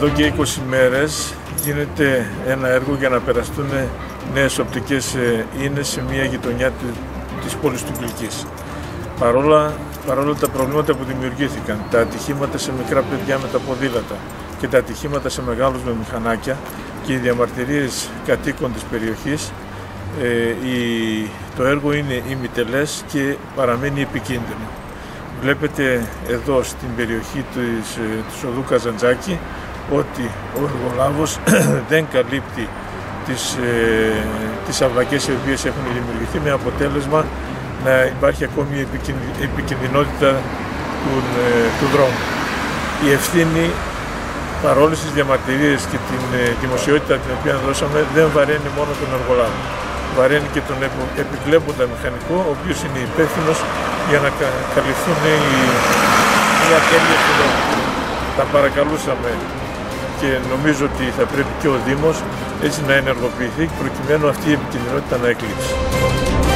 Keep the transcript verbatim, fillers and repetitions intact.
Εδώ και είκοσι μέρες γίνεται ένα έργο για να περαστούν νέες οπτικές ίνες σε μια γειτονιά της πόλης του Κιλκής. Παρόλα, παρόλα τα προβλήματα που δημιουργήθηκαν, τα ατυχήματα σε μικρά παιδιά με τα ποδήλατα και τα ατυχήματα σε μεγάλους με μηχανάκια και οι διαμαρτυρίες κατοίκων της περιοχής, ε, η, το έργο είναι ημιτελές και παραμένει επικίνδυνο. Βλέπετε εδώ στην περιοχή της, της οδού Καζαντζάκη ότι ο εργολάβος δεν καλύπτει τις, ε, τις αυλακές οι οποίες έχουν δημιουργηθεί, με αποτέλεσμα να υπάρχει ακόμη επικινδυνότητα του, ε, του δρόμου. Η ευθύνη, παρόλες τις διαμαρτυρίες και την ε, δημοσιότητα την οποία δώσαμε, δεν βαραίνει μόνο τον εργολάβο. Βαραίνει και τον επικλέποντα μηχανικό, ο οποίος είναι υπεύθυνος για να καλυφθούν οι, οι ατέλειες του δρόμου. Τα παρακαλούσαμε και νομίζω ότι θα πρέπει και ο Δήμος έτσι να ενεργοποιηθεί προκειμένου αυτή η επικινδυνότητα να εκλείψει.